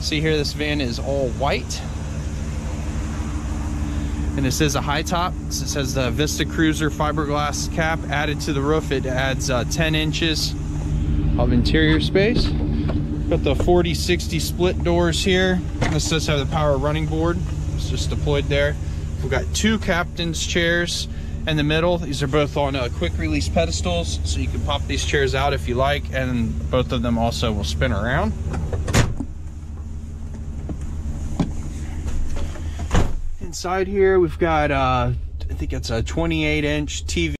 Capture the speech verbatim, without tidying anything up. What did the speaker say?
See here, this van is all white. And this is a high top. So it says the Vista Cruiser fiberglass cap added to the roof. It adds uh, ten inches of interior space. Got the forty sixty split doors here. This does have the power running board. It's just deployed there. We've got two captain's chairs in the middle. These are both on uh, quick release pedestals, so you can pop these chairs out if you like, and both of them also will spin around. Inside here we've got uh, I think it's a twenty-eight inch T V.